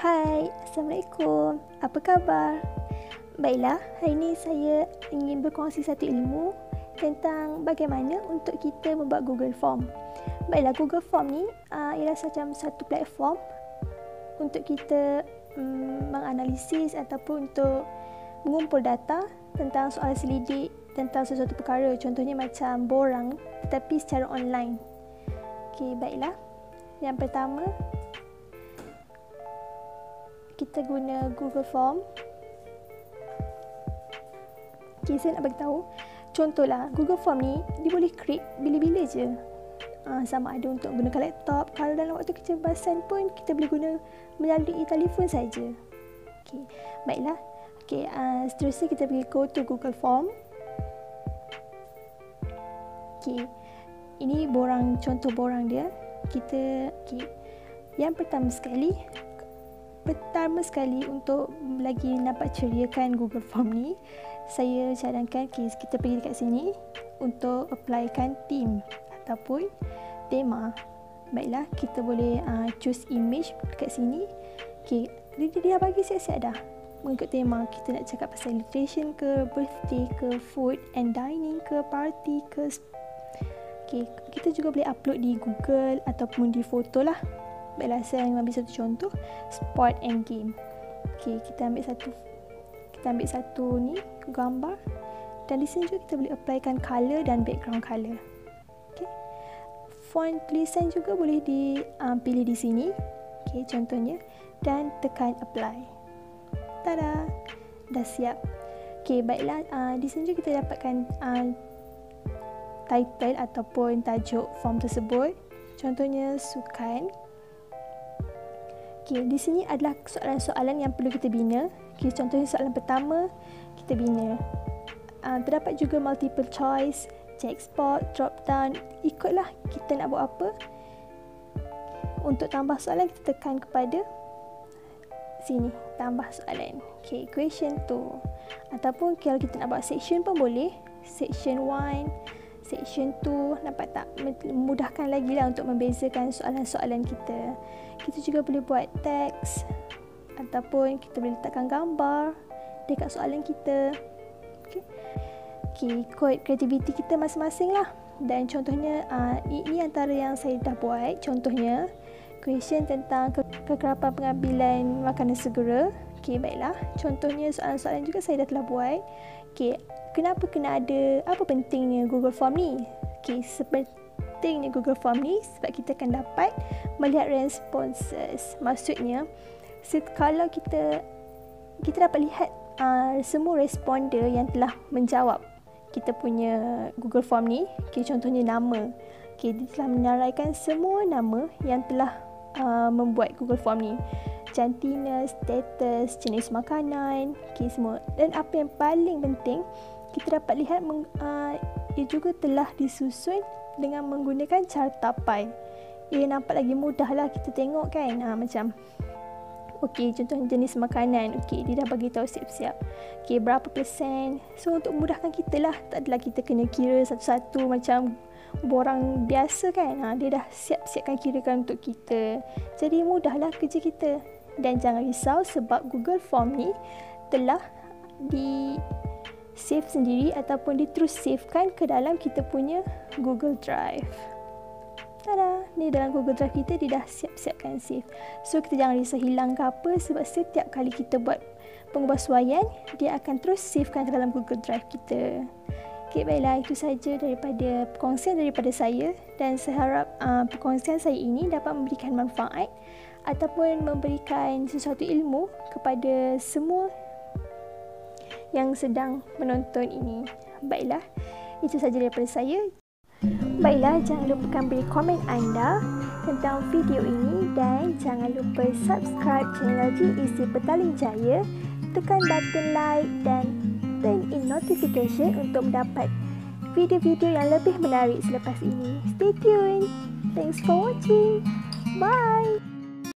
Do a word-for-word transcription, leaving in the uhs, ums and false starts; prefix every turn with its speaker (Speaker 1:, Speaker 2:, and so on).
Speaker 1: Hai, Assalamualaikum. Apa khabar? Baiklah, hari ini saya ingin berkongsi satu ilmu tentang bagaimana untuk kita membuat Google Form. Baiklah, Google Form ni uh, ialah macam satu platform untuk kita um, menganalisis ataupun untuk mengumpul data tentang soalan selidik tentang sesuatu perkara. Contohnya macam borang tetapi secara online. Okey, baiklah. Yang pertama, kita guna Google Form. Okay, saya nak beritahu. Contohlah, Google Form ni dia boleh create bila-bila je. Uh, sama ada untuk gunakan laptop. Kalau dalam waktu kecemasan pun kita boleh guna melalui telefon saja. Okay, baiklah. Okay, uh, seterusnya kita pergi go to Google Form. Okay, ini borang, contoh borang dia. Kita, okay. Yang pertama sekali, Pertama sekali untuk lagi nampak ceriakan Google Form ni, saya cadangkan okay, kita pergi dekat sini untuk applykan theme ataupun tema. Baiklah, kita boleh uh, choose image dekat sini. Okay, dia, dia dah bagi siap-siap dah mengikut tema. Kita nak cakap pasal illustration ke, birthday ke, food and dining ke, party ke. Okay, kita juga boleh upload di Google ataupun di foto lah. Baiklah, saya ambil satu contoh, sport and game. Okey, kita ambil satu kita ambil satu ni gambar, dan di sini juga kita boleh applykan color dan background color. Okey. Font tulisan juga boleh dipilih um, di sini. Okey, contohnya, dan tekan apply. Tada, dah siap. Okey, baiklah, uh, di sini juga kita dapatkan uh, title ataupun tajuk form tersebut. Contohnya sukan. Okay, di sini adalah soalan-soalan yang perlu kita bina. Okay, contohnya soalan pertama, kita bina. Uh, terdapat juga multiple choice, check spot, drop down. Ikutlah kita nak buat apa. Untuk tambah soalan, kita tekan kepada sini, tambah soalan. Okay, question two. Ataupun kalau kita nak buat section pun boleh. Section one, section two, nampak tak? Memudahkan lagi lah untuk membezakan soalan-soalan kita. Kita juga boleh buat teks ataupun kita boleh letakkan gambar dekat soalan kita. Okay, okay, kod kreativiti kita masing-masing lah. Dan contohnya, uh, ini antara yang saya dah buat. Contohnya, question tentang ke- kekerapan pengambilan makanan segera. Okay, baiklah. Contohnya, soalan-soalan juga saya dah telah buat. Okay, kenapa kena ada, apa pentingnya Google Form ni? Okay, seperti pentingnya Google Form ni sebab kita akan dapat melihat responses. Maksudnya, kalau kita kita dapat lihat uh, semua responder yang telah menjawab kita punya Google Form ni. Okay, contohnya nama. Okay, dia telah menaraikan semua nama yang telah uh, membuat Google Form ni. Jantina, status, jenis makanan, okay, semua. Dan apa yang paling penting, kita dapat lihat meng, uh, ia juga telah disusun dengan menggunakan carta pie. Ia nampak lagi mudah lah kita tengok kan. Ha, macam okey, contoh jenis makanan. Okey, dia dah bagi tahu siap-siap. Okey, berapa persen. So untuk memudahkan kita lah, tak adalah kita kena kira satu-satu macam borang biasa kan. Ha, dia dah siap-siapkan kirakan untuk kita. Jadi mudahlah kerja kita. Dan jangan risau sebab Google Form ni telah di save sendiri ataupun diterus savekan ke dalam kita punya Google Drive. Tada, ni dalam Google Drive kita dia dah siap-siapkan save. So kita jangan risau hilang ke apa sebab setiap kali kita buat pengubahsuaian, dia akan terus savekan ke dalam Google Drive kita. Okay, baiklah, itu saja daripada perkongsian daripada saya, dan saya harap uh, perkongsian saya ini dapat memberikan manfaat ataupun memberikan sesuatu ilmu kepada semua yang sedang menonton ini. Baiklah, itu saja daripada saya. Baiklah, jangan lupakan beri komen anda tentang video ini dan jangan lupa subscribe channel G E C Petaling Jaya, tekan button like dan turn in notification untuk mendapat video-video yang lebih menarik selepas ini. Stay tuned. Thanks for watching. Bye.